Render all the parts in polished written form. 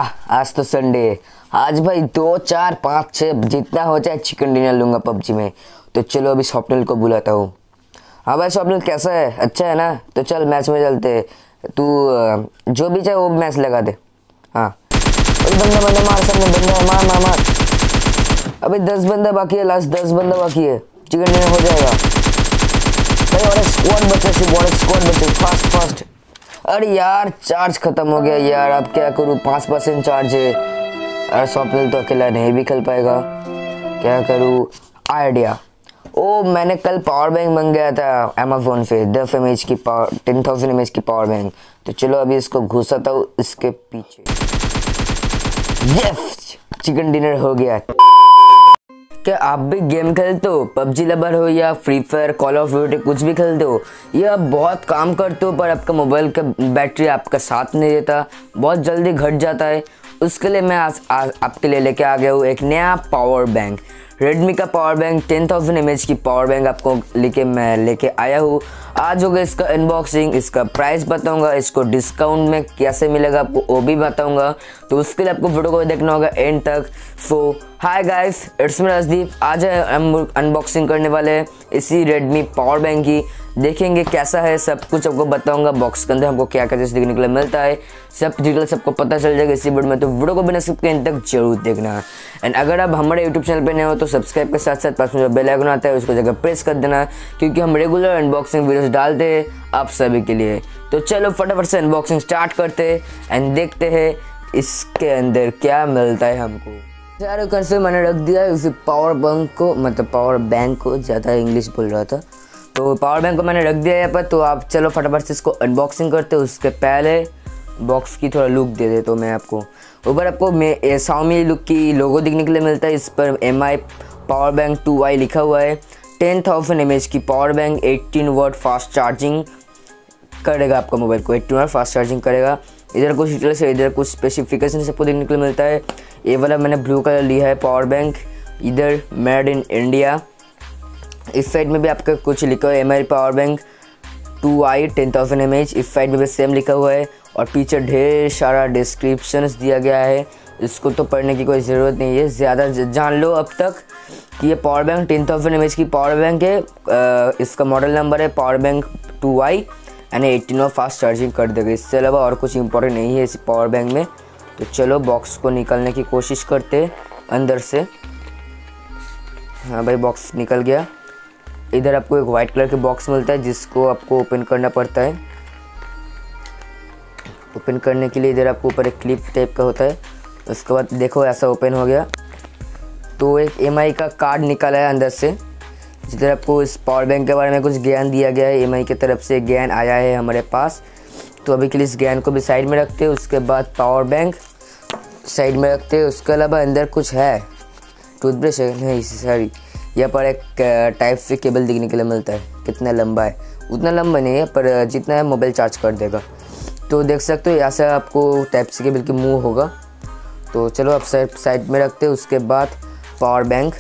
आज तो संडे है। आज भाई 2 4 5 6 जितना हो जाए चिकन डिनर लूंगा पबजी में। तो चलो अभी स्वप्निल को बुलाता हूँ। हाँ भाई स्वप्निल कैसा है? अच्छा है ना? तो चल मैच में चलते। तू जो भी चाहे वो मैच लगा दे। हाँ बंदा बंदा मार, सामने बंदा है, मार मार मार। अभी 10 बंदा बाकी है, लास्ट 10 बंदा बाकी है, चिकन डिनर हो जाएगा भाई। और एक स्क्वाड बचे, सिर्फ और एक स्क्वाड बचे, फास्ट फास्ट। अरे यार चार्ज खत्म हो गया यार, अब क्या करूँ? 5% चार्ज है। अरे स्वप्निल तो अकेला नहीं भी खेल पाएगा, क्या करूँ? आइडिया। ओ मैंने कल पावर बैंक मंगाया था अमेज़न से, 10 mAh की पावर, 10,000 mAh की पावर बैंक। तो चलो अभी इसको घुसाता हूँ इसके पीछे। यस चिकन डिनर हो गया। क्या आप भी गेम खेलते हो? पबजी लवर हो या Free Fire, Call of Duty, कुछ भी खेलते हो? या बहुत काम करते हो पर आपका मोबाइल का बैटरी आपका साथ नहीं देता, बहुत जल्दी घट जाता है? उसके लिए मैं आज आपके लिए लेके आ गया हूँ एक नया पावर बैंक। रेडमी का पावर बैंक, 10,000 mAh की पावर बैंक आपको मैं लेके आया हूँ। आज होगा इसका अनबॉक्सिंग, इसका प्राइस बताऊंगा, इसको डिस्काउंट में कैसे मिलेगा आपको वो भी बताऊंगा। तो उसके लिए आपको वीडियो को देखना होगा एंड तक। So hi guys, it's me Rajdeep. आज हम अनबॉक्सिंग करने वाले हैं इसी रेडमी पावर बैंक की। देखेंगे कैसा है, सब कुछ आपको बताऊंगा। बॉक्स के अंदर हमको क्या क्या चीज़ देखने के लिए मिलता है, सब डिटेल सबको पता चल जाएगा इसी वीडियो में। तो वीडियो को बिना स्किप के एंड तक जरूर देखना। एंड अगर आप हमारे यूट्यूब चैनल पे नए हो तो सब्सक्राइब के साथ साथ पास में जो बेल आइकन आता है उसको जगह प्रेस कर देना, क्योंकि हम रेगुलर अनबॉक्सिंग वीडियोस डालते हैं आप सभी के लिए। तो चलो फटाफट से अनबॉक्सिंग स्टार्ट करते हैं एंड देखते हैं इसके अंदर क्या मिलता है हमको। चारों कर से मैंने रख दिया है उसी पावर बैंक को, मतलब पावर बैंक को, ज़्यादा इंग्लिश बोल रहा था। तो पावर बैंक को मैंने रख दिया यहाँ पर। तो आप चलो फटाफट से इसको अनबॉक्सिंग करते हैं। उसके पहले बॉक्स की थोड़ा लुक दे देता हूँ मैं आपको। ऊपर आपको Xiaomi लुक की लोगो दिखने के लिए मिलता है। इस पर MI पावर बैंक 2i लिखा हुआ है। 10,000 mAh की power bank, 18 watt fast charging करेगा आपका मोबाइल को, 18 वाट फास्ट चार्जिंग करेगा। इधर कुछ डिटेल्स है, इधर कुछ स्पेसिफिकेशन सबको देखने के लिए मिलता है। ये वाला मैंने ब्लू कलर लिया है पावर बैंक, इधर मेड इन इंडिया। इस साइड में भी आपका कुछ लिखा हुआ है MI power bank 2i 10,000 mAh। इस साइड में भी सेम लिखा हुआ है और पीछे ढेर सारा डिस्क्रिप्शंस दिया गया है। इसको तो पढ़ने की कोई ज़रूरत नहीं है, ज़्यादा जान लो अब तक कि ये पावर बैंक 10,000 mAh की पावर बैंक है। इसका मॉडल नंबर है power bank 2i and 18 watt fast charging कर देगा। इससे अलावा और कुछ इंपॉर्टेंट नहीं है इस पावर बैंक में। तो चलो बॉक्स को निकालने की कोशिश करते अंदर से। हाँ भाई बॉक्स निकल गया। इधर आपको एक वाइट कलर के बॉक्स मिलता है जिसको आपको ओपन करना पड़ता है। ओपन करने के लिए इधर आपको ऊपर एक क्लिप टाइप का होता है। उसके बाद देखो ऐसा ओपन हो गया। तो एक MI का कार्ड निकाला है अंदर से, जिधर आपको इस पावर बैंक के बारे में कुछ ज्ञान दिया गया है। MI की तरफ से ज्ञान आया है हमारे पास। तो अभी के लिए इस ज्ञान को भी साइड में रखते हैं। उसके बाद पावर बैंक साइड में रखते हैं। उसके अलावा अंदर कुछ है, टूथब्रश है, नहीं सॉरी, यहाँ पर एक टाइप से केबल दिखने के लिए मिलता है। कितना लंबा है? उतना लंबा नहीं है पर जितना है मोबाइल चार्ज कर देगा। तो देख सकते हो यहाँ से आपको टाइप से केबल की मुँह होगा। तो चलो आप साइड में रखते हैं। उसके बाद पावर बैंक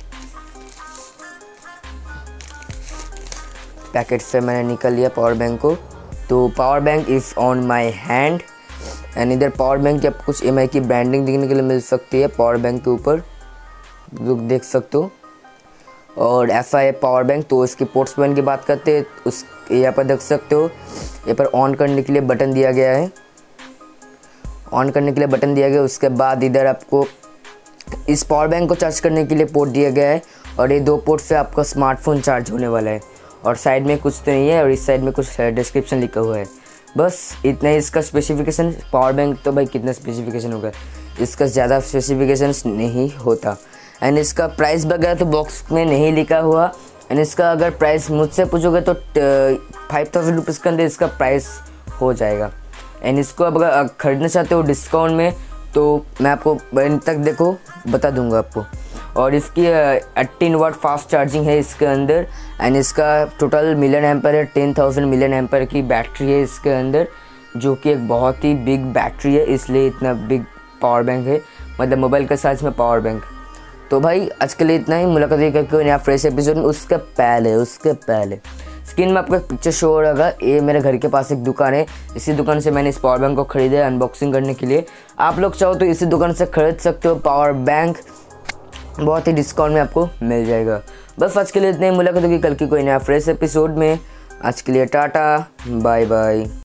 पैकेट से मैंने निकल लिया पावर बैंक को। तो power bank is on my hand and इधर पावर बैंक की आपको कुछ MI की ब्रांडिंग देखने के लिए मिल सकती है पावर बैंक के ऊपर, जो देख सकते हो। और ऐसा है पावर बैंक। तो इसकी पोर्ट्स पैन की बात करते हैं, उस यहाँ पर देख सकते हो, यहाँ पर ऑन करने के लिए बटन दिया गया है, ऑन करने के लिए बटन दिया गया। उसके बाद इधर आपको इस पावर बैंक को चार्ज करने के लिए पोर्ट दिया गया है और ये 2 पोर्ट से आपका स्मार्टफोन चार्ज होने वाला है। और साइड में कुछ तो नहीं है और इस साइड में कुछ डिस्क्रिप्शन लिखा हुआ है, बस इतना ही इसका स्पेसिफिकेशन। पावर बैंक तो भाई कितना स्पेसिफिकेशन होगा, इसका ज़्यादा स्पेसिफिकेशन नहीं होता। एंड इसका प्राइस वगैरह तो बॉक्स में नहीं लिखा हुआ। एंड इसका अगर प्राइस मुझसे पूछोगे तो 5,000 रुपीज़ के अंदर इसका प्राइस हो जाएगा। एंड इसको अब अगर ख़रीदना चाहते हो डिस्काउंट में तो मैं आपको एंड तक देखो बता दूंगा आपको। और इसकी 18 वाट फास्ट चार्जिंग है इसके अंदर। एंड इसका टोटल मिलियन एम्पर है, 10,000 मिलियन एम्पर की बैटरी है इसके अंदर, जो कि एक बहुत ही बिग बैटरी है, इसलिए इतना बिग पावर बैंक है, मतलब मोबाइल के साइज में पावर बैंक। तो भाई आज के लिए इतना ही। मुलाकात करेंगे नया फ्रेश एपिसोड में। उसके पहले स्क्रीन में आपको पिक्चर शो हो रहा है। ये मेरे घर के पास एक दुकान है, इसी दुकान से मैंने इस पावर बैंक को खरीदा है अनबॉक्सिंग करने के लिए। आप लोग चाहो तो इसी दुकान से खरीद सकते हो पावर बैंक, बहुत ही डिस्काउंट में आपको मिल जाएगा। बस आज के लिए इतने ही, मुलाकात होगी कल की कोई नया फ्रेश एपिसोड में। आज के लिए टाटा बाय बाय।